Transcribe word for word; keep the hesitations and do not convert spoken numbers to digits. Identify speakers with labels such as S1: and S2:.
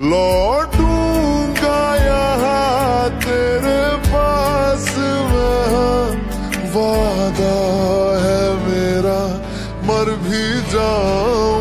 S1: लौटूंगा यहाँ तेरे पास मैं, वादा है मेरा मर भी जाऊं